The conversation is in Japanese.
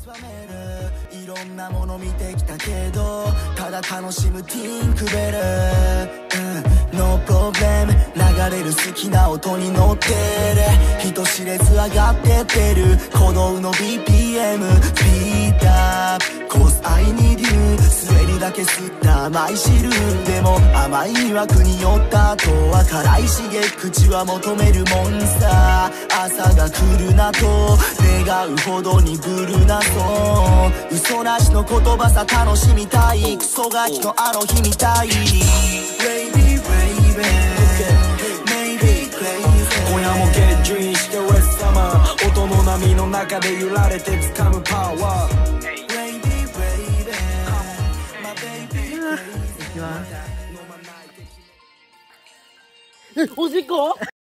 いろんなもの見てきたけどただ楽しむティンクベル、ノープロブレム流れる好きな音に乗ってる人知れず上がってってる鼓動の BPM スピードアップ Cause I need you 吸えるだけ吸った甘い汁でも甘い魅惑に酔った後は辛い刺激口は求めるもんさ朝が来るなと願うほどにブルなそう嘘なしの言葉さ楽しみたいクソガキのあの日みたいに Baby baby Maybe crazy 今夜もゲッジュインして West Summer 音の波の中で揺られて掴むパワーおしっこ